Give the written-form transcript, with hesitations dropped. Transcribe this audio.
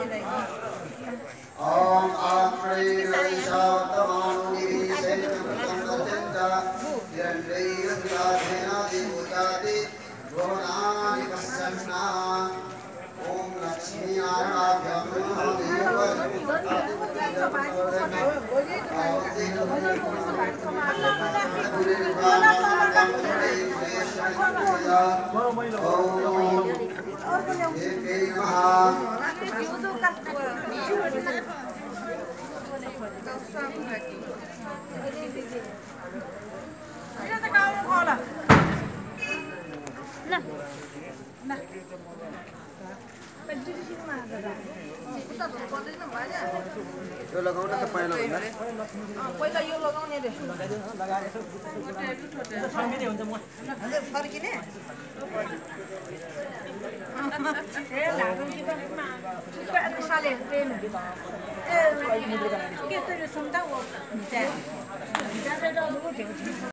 Om Amri Rishauttamani Senamrtamratenta Yandriyandradhena Devutati Bhuvanani Passanna Om Lakshmi Narayabhyam Yo लगाउन त पाएन भन्दा पहिला यो लगाउने रे लगाएको छु फर्किने हुन्छ म हजुर फर्किने ए लागौँ कि त साले ट्रेन ए के त यो सुन्दा हो त्यहाँ